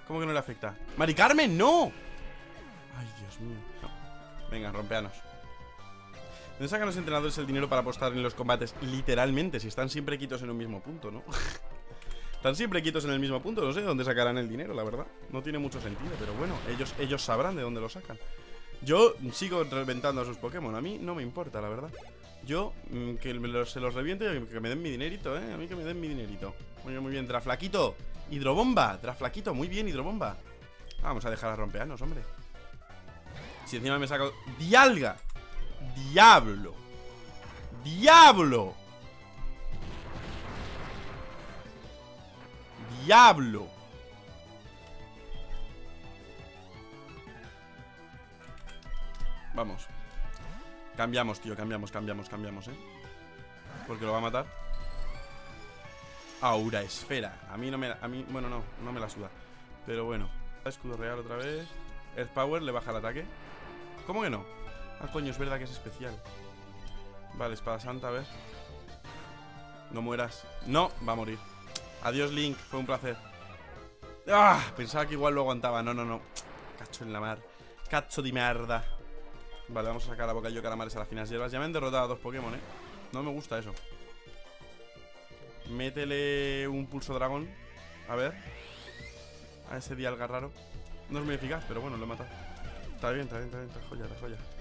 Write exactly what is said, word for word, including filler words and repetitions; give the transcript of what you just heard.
¿Cómo que no le afecta? ¡Mari Carmen, no! Ay, Dios mío. Venga, rompeanos. ¿Dónde sacan los entrenadores el dinero para apostar en los combates? Literalmente, si están siempre quitos en un mismo punto, ¿no? Están siempre quitos en el mismo punto. No sé de dónde sacarán el dinero, la verdad. No tiene mucho sentido, pero bueno, ellos, ellos sabrán de dónde lo sacan. Yo sigo reventando a sus Pokémon. A mí no me importa, la verdad. Yo, mmm, que me los, se los reviente y que me den mi dinerito, ¿eh? A mí que me den mi dinerito. Muy bien, muy bien. Draflaquito. Hidrobomba. Draflaquito. Muy bien, Hidrobomba. Vamos a dejar a rompeanos, hombre. Si encima me saco... ¡Dialga! ¡Diablo! ¡Diablo! ¡Diablo! Vamos. Cambiamos, tío, cambiamos, cambiamos, cambiamos, eh. Porque lo va a matar. Aura esfera. A mí no me... A mí, bueno, no, no me la suda. Pero bueno. Escudo real otra vez. Earth Power, le baja el ataque. ¿Cómo que no? Ah, coño, es verdad que es especial. Vale, espada santa, a ver. No mueras. No, va a morir. Adiós, Link, fue un placer. Ah, pensaba que igual lo aguantaba. No, no, no. Cacho en la mar. Cacho de mierda. Vale, vamos a sacar a Bocayo Calamares a las finas hierbas. Ya me han derrotado a dos Pokémon, eh. No me gusta eso. Métele un pulso dragón. A ver. A ese Dialga raro. No es muy eficaz, pero bueno, lo he matado. Está bien, está bien, está bien, está joya, está joya.